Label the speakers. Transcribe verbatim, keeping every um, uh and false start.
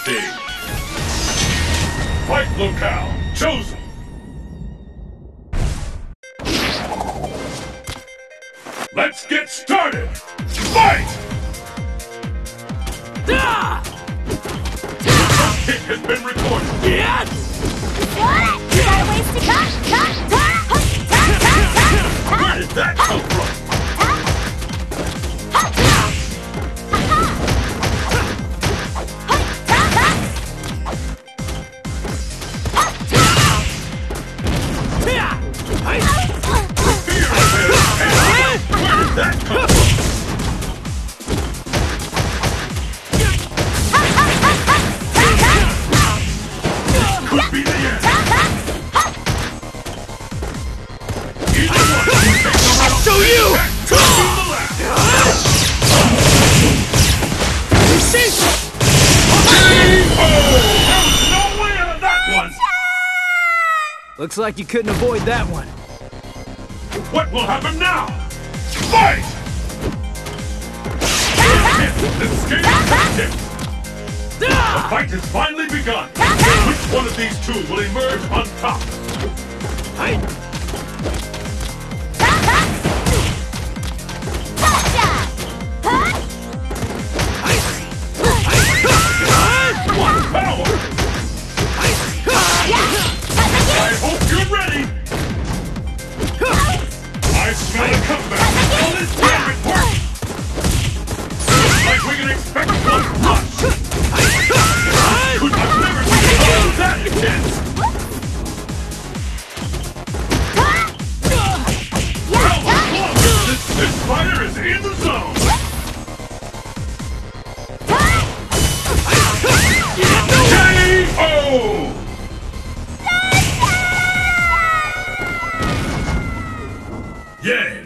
Speaker 1: stage. Fight locale chosen. Let's get started! Fight!
Speaker 2: Ah!
Speaker 1: The hit has been recorded.
Speaker 2: Yes!
Speaker 3: Got it! You got a ways to cut! Cut! Cut! Cut! Cut! Cut!
Speaker 1: Where did that come from? That comes from. Could be the end. Either one will take the round.
Speaker 2: So you!
Speaker 1: To the last.
Speaker 2: See?
Speaker 1: Oh! There was no way out of that one.
Speaker 2: Looks like you couldn't avoid that one.
Speaker 1: What will happen now? Fight! Escape tactics! The fight has finally begun! Which one of these two will emerge on top? What power! I hope you're ready! I smell a comeback! Will this damn it work? Looks like we can expect one punch! Could have never seen all that intense! Well, this, this fighter is in the zone! K O! Yay!